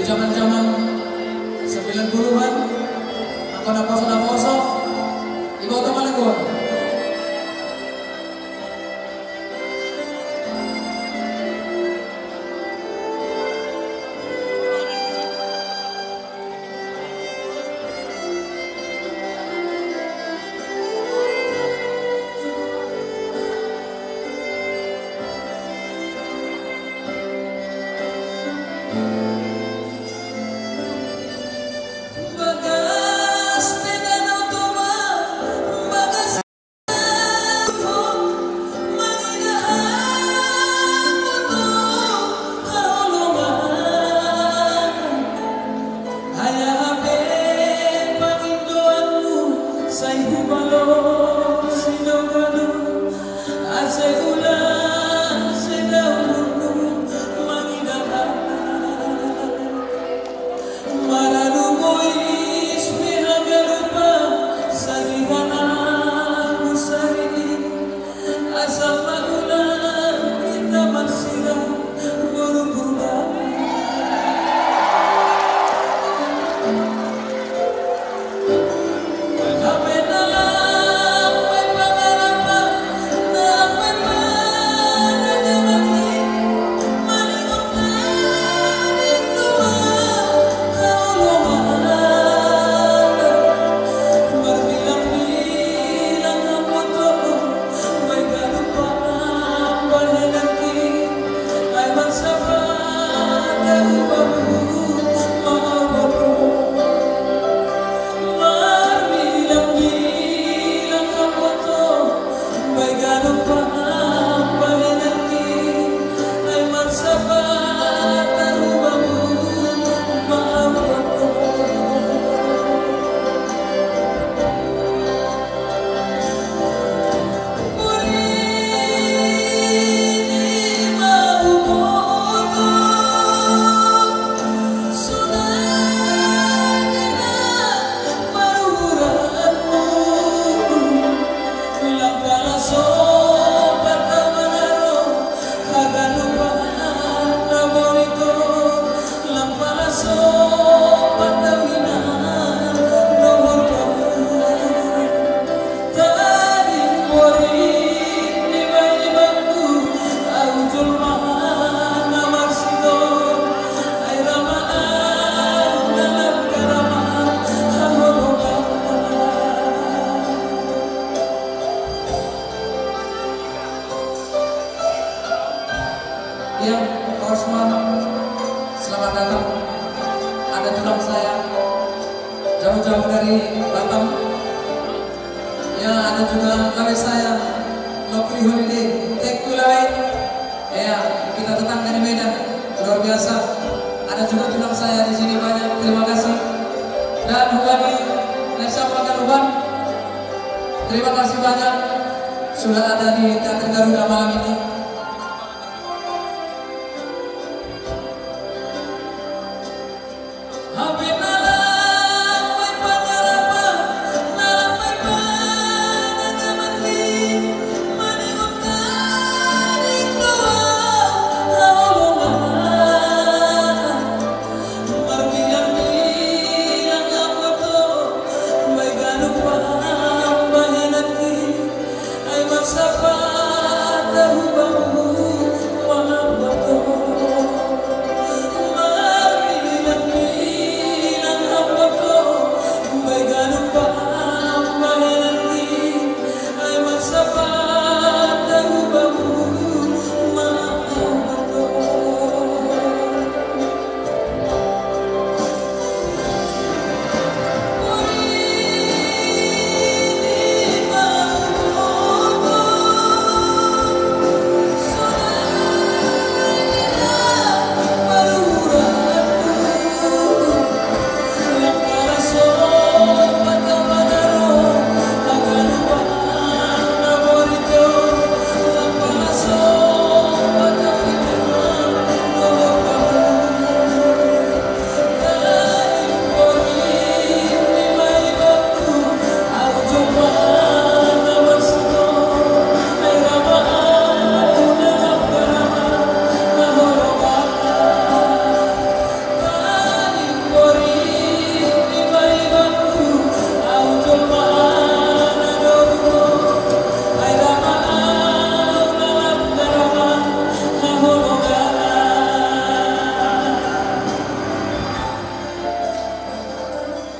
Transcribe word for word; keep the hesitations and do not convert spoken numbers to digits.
zaman-zaman sembilan puluhan, aku naposo-naposo, ibu tuh malingkon. Ya, Osman, selamat datang. Ada tulang saya jauh-jauh dari Batam. Ya, ada juga lawe saya Lovely Holiday, Teku Lawe. Ya, kita tetangga di Medan, luar biasa. Ada juga tulang saya di sini banyak. Terima kasih. Dan Hubani Nesa Pagaruban, terima kasih banyak sudah ada di Teater Garuda malam ini.